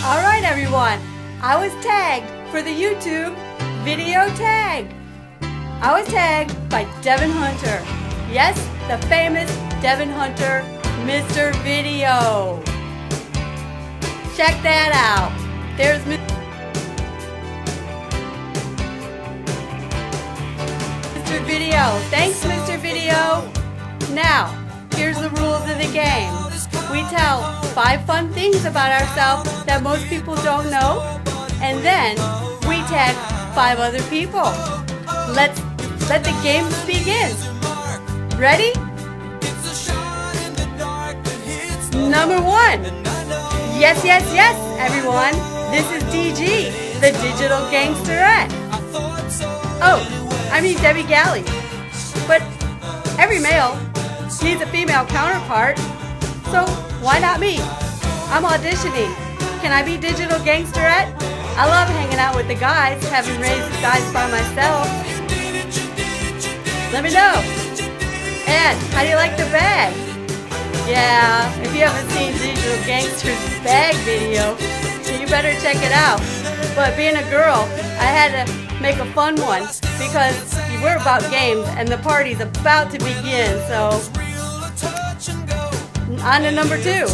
Alright everyone, I was tagged for the YouTube video tag. I was tagged by Devin Hunter. Yes, the famous Devin Hunter, Mr. Video. Check that out. There's Mr. Video. Thanks, Mr. Video. Now, here's the rules of the game. We tell 5 fun things about ourselves that most people don't know, and then we tag 5 other people. Let the game begin. Ready? Number 1. Yes, yes, yes, everyone. This is DG, the Digital Gangsterette. Oh, I mean Debbie Galle. But every male needs a female counterpart, so why not me? I'm auditioning. Can I be Digital Gangsterette? I love hanging out with the guys, having raised guys by myself. Let me know. And how do you like the bag? Yeah, if you haven't seen Digital Gangster's bag video, you better check it out. But being a girl, I had to make a fun one because we're about games and the party's about to begin. So, on to number 2.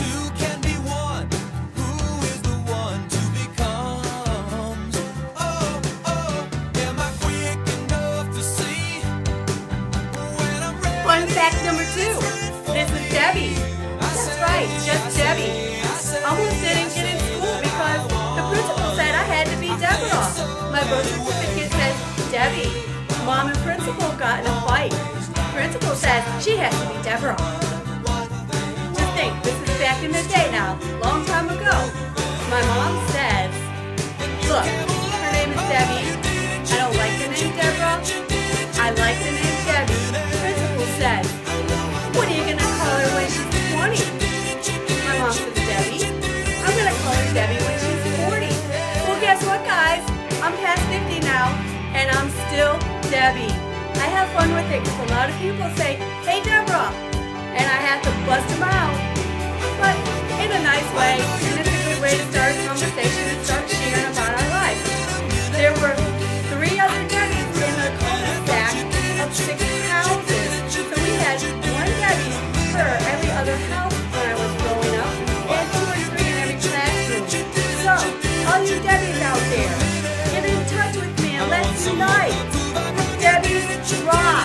Fun fact number 2. This is Debbie. That's right, just Debbie. Almost didn't get in school because the principal said I had to be Deborah. My birth certificate says Debbie. Mom and principal got in a fight. Principal says she has to be Deborah. Just think, this is back in the day now, long time ago. My mom says, look, her name is Debbie. I don't like the name Deborah. I like the name Debbie. Principal says, what are you going to call her when she's 20? My mom says, Debbie. I'm going to call her Debbie when she's 40. Well, guess what, guys? I'm past 50 now, and I'm still Debbie. I have fun with it because a lot of people say, hey Deborah, and I have to bust them out, but in a nice way, and it's a good way to start a conversation and start sharing about our life. There were 3 other Debbies in a cul-de-sac of 6 houses, so we had 1 Debbie for every other house when I was growing up, and 2 or 3 in every classroom. So, all you Debbies out there, get in touch with me and let's unite. Debbie's rock.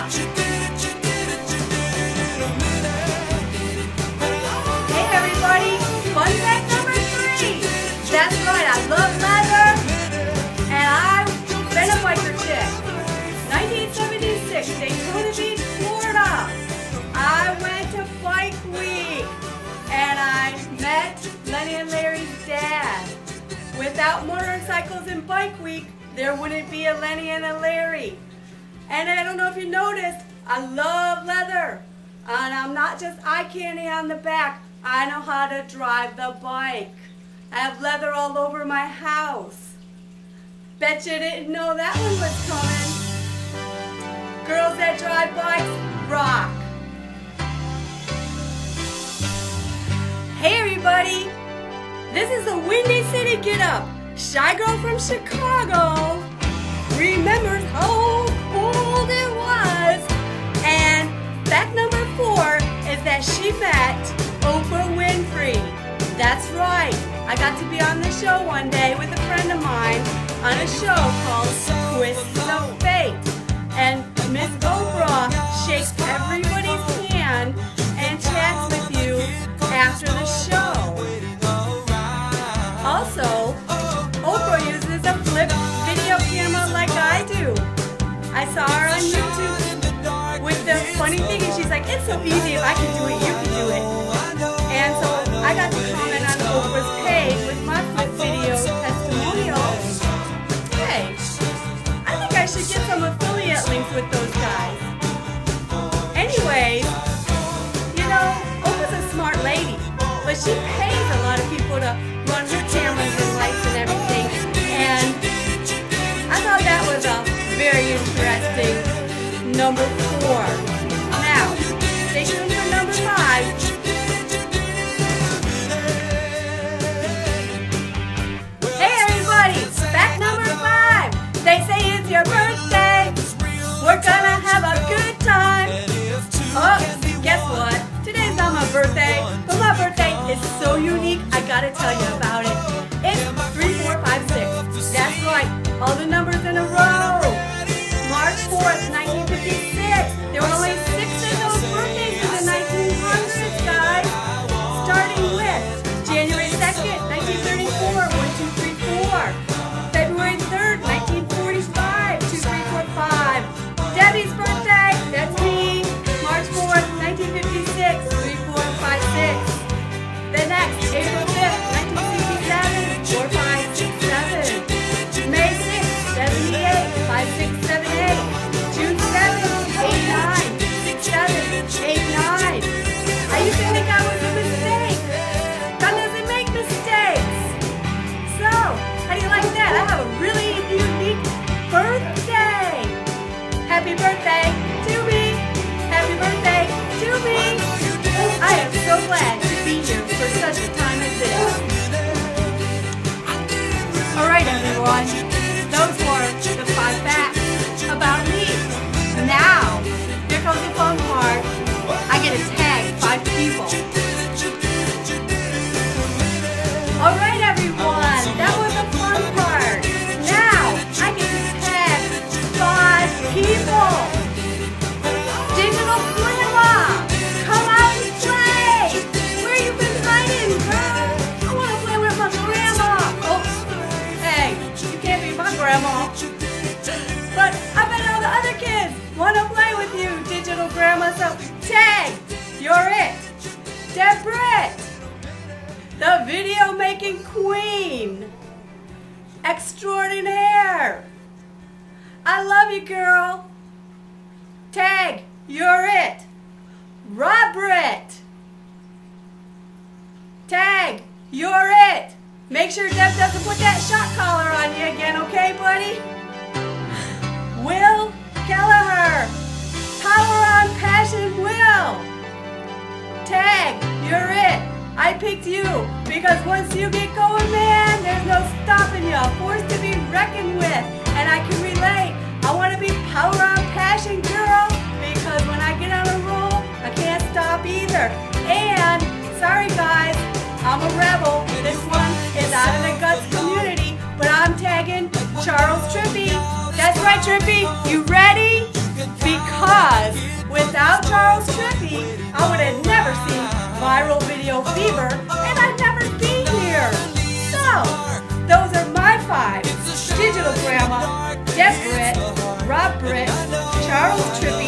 Hey everybody, fun fact number 3. That's right, I love leather, and I've been a biker chick. 1976, Daytona Beach, Florida. I went to Bike Week, and I met Lenny and Larry's dad. Without motorcycles and Bike Week, there wouldn't be a Lenny and a Larry. And I don't know if you noticed, I love leather. And I'm not just eye candy on the back. I know how to drive the bike. I have leather all over my house. Bet you didn't know that one was coming. Girls that drive bikes, rock. Hey everybody, this is the Windy City Get Up. Shy Girl from Chicago remembers how cold it was. And fact number 4 is that she met Oprah Winfrey. That's right. I got to be on the show one day with a friend of mine on a show called Twists of Fate. And Miss Oprah shakes everybody's hand and chats with you after the show. Also, Oprah uses a flip video camera like I do. I saw her on YouTube with the funny thing, and she's like, it's so easy, if I can do it, you can do it. And so I got to comment on Oprah's page with my flip video testimonial. Hey, I think I should get some affiliate links with those guys. Anyways, you know, Oprah's a smart lady, but she pays a lot of people to run her cameras and lights and everything. And I thought that was a very interesting number 4. Now, stay tuned for number 5. so unique, I gotta tell you about it. It's 3, 4, 5, 6. That's right, all the numbers in a row. March 4th, 1956. There were only 6 of those birthdays in the 1900s, guys. Starting with January 2nd, 1934, 1, 2, 3, 4. February 3rd, 1945, 2, 3, 4, 5. Debbie's birthday, that's me. March 4th, 1956, 3, 4, 5, 6. The next, April 5th, 1967, 4, 5, 6, 7. May 6th, 78, 5, 6, 7, 8. June 7th, 8, 9, 6, 7, 8, 9. I used to think I was a mistake. God doesn't make mistakes. So, how do you like that? I have a really unique birthday. Happy birthday to me. Happy birthday to me. I am so glad to be here for such a time as this. Alright everyone, those were the 5 facts about me. Now, here comes the fun part. I get to tag 5 people. Alright everyone, that was the fun part. Now, I get to tag 5 people. Digital Grandma, come out and play. Where you been hiding, girl? I want to play with my grandma. Oops. Hey, you can't be my grandma. But I bet all the other kids want to play with you, Digital Grandma. So tag, you're it. Debrit, the video making queen. Extraordinaire. I love you, girl. Tag, you're it. Robert. Tag, you're it. Make sure Deb doesn't put that shot collar on you again, okay, buddy? Will Kelleher. Power on Passion Will. Tag, you're it. I picked you because once you get going, man, there's no stopping you. A force to be reckoned with. And I can relate. I want to be power on passion, girl, because when I get on a roll, I can't stop either. And, sorry guys, I'm a rebel. This one is out of the GUTz community, but I'm tagging Charles Trippy. That's right, Trippy. You ready? Because without Charles Trippy, I would have never seen Viral Video Fever, and I'd never be here. So, those are my 5. Digital Grandma, Debrit, Rob Britt, Charles Trippy,